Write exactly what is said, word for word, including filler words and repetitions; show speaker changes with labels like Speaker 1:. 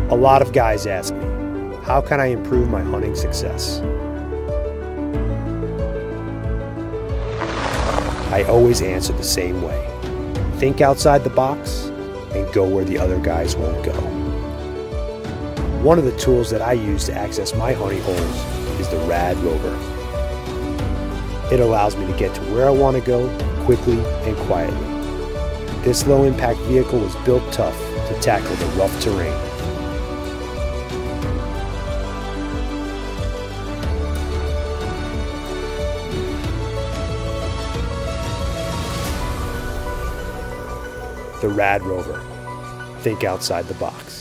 Speaker 1: A lot of guys ask me, how can I improve my hunting success? I always answer the same way. Think outside the box and go where the other guys won't go. One of the tools that I use to access my hunting holes is the RadRover. It allows me to get to where I want to go quickly and quietly. This low-impact vehicle was built tough to tackle the rough terrain. The RadRover. Think outside the box.